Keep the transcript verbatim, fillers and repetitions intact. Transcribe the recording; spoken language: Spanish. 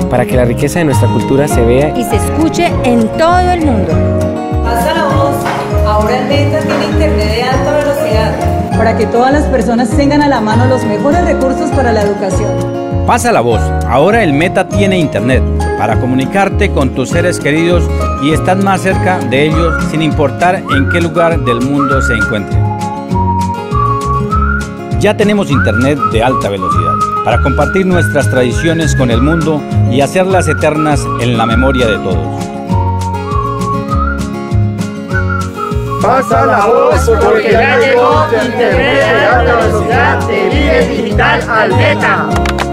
para que la riqueza de nuestra cultura se vea y se escuche en todo el mundo. Pasa la voz, ahora el Meta tiene internet de alta velocidad, para que todas las personas tengan a la mano los mejores recursos para la educación. Pasa la voz, ahora el Meta tiene internet para comunicarte con tus seres queridos y estar más cerca de ellos sin importar en qué lugar del mundo se encuentren. Ya tenemos internet de alta velocidad para compartir nuestras tradiciones con el mundo y hacerlas eternas en la memoria de todos. Pasa la voz porque ya llegó internet de alta velocidad de Vive Digital al Meta.